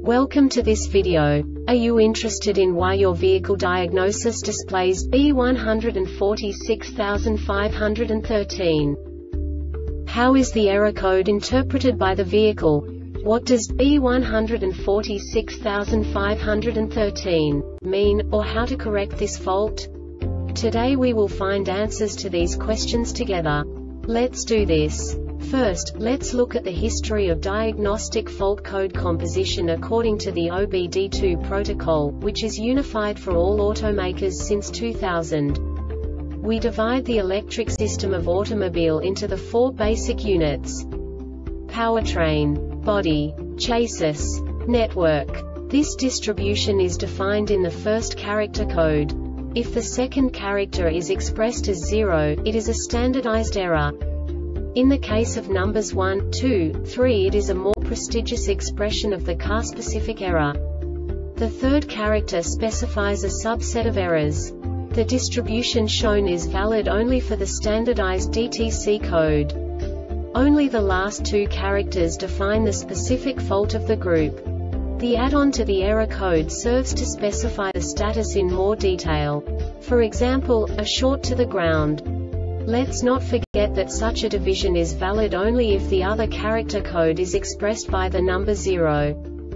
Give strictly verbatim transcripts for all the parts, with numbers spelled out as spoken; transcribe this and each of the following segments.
Welcome to this video. Are you interested in why your vehicle diagnosis displays B one four six five one three? How is the error code interpreted by the vehicle? What does B one four six five one three mean, or how to correct this fault? Today we will find answers to these questions together. Let's do this. First, let's look at the history of diagnostic fault code composition according to the O B D two protocol, which is unified for all automakers since two thousand. We divide the electric system of automobile into the four basic units: powertrain, body, chassis, network. This distribution is defined in the first character code. If the second character is expressed as zero, it is a standardized error. In the case of numbers one, two, three, it is a more prestigious expression of the car-specific error. The third character specifies a subset of errors. The distribution shown is valid only for the standardized D T C code. Only the last two characters define the specific fault of the group. The add-on to the error code serves to specify the status in more detail. For example, a short to the ground. Let's not forget that such a division is valid only if the other character code is expressed by the number zero.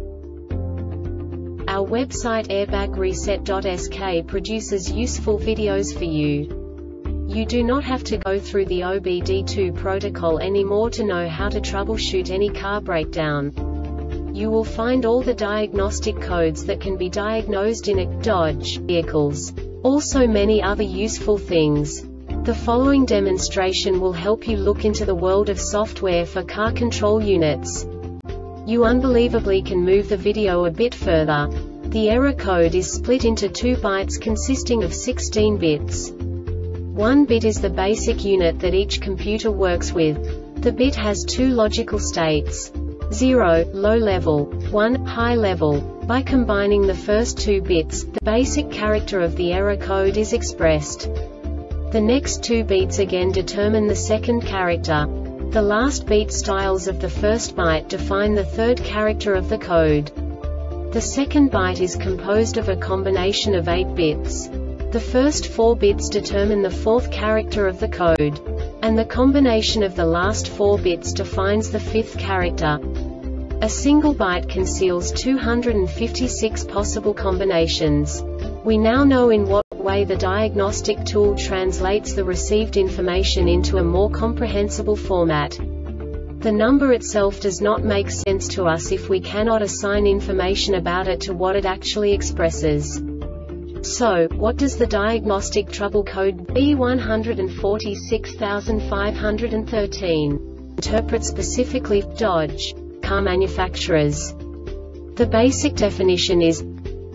Our website airbag reset dot S K produces useful videos for you. You do not have to go through the O B D two protocol anymore to know how to troubleshoot any car breakdown. You will find all the diagnostic codes that can be diagnosed in a Dodge vehicles. Also many other useful things. The following demonstration will help you look into the world of software for car control units. You unbelievably can move the video a bit further. The error code is split into two bytes consisting of sixteen bits. One bit is the basic unit that each computer works with. The bit has two logical states: zero, low level, one, high level. By combining the first two bits, the basic character of the error code is expressed. The next two beats again determine the second character. The last beat styles of the first byte define the third character of the code. The second byte is composed of a combination of eight bits. The first four bits determine the fourth character of the code. And the combination of the last four bits defines the fifth character. A single byte conceals two hundred fifty-six possible combinations. We now know in what way the diagnostic tool translates the received information into a more comprehensible format. The number itself does not make sense to us if we cannot assign information about it to what it actually expresses. So, what does the diagnostic trouble code B one four six five one three interpret specifically for Dodge car manufacturers? The basic definition is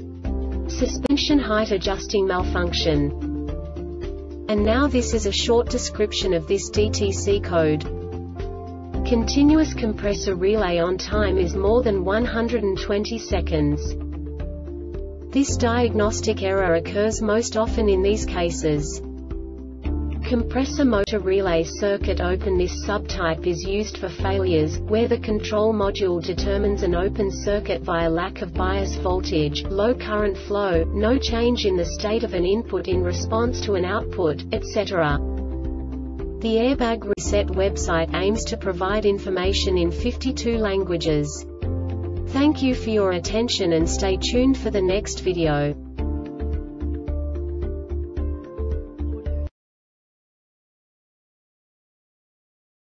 suspension height adjusting malfunction. And now this is a short description of this D T C code. Continuous compressor relay on time is more than one hundred twenty seconds. This diagnostic error occurs most often in these cases: compressor motor relay circuit open. This subtype is used for failures where the control module determines an open circuit via lack of bias voltage, low current flow, no change in the state of an input in response to an output, et cetera. The Airbag Reset website aims to provide information in fifty-two languages. Thank you for your attention and stay tuned for the next video.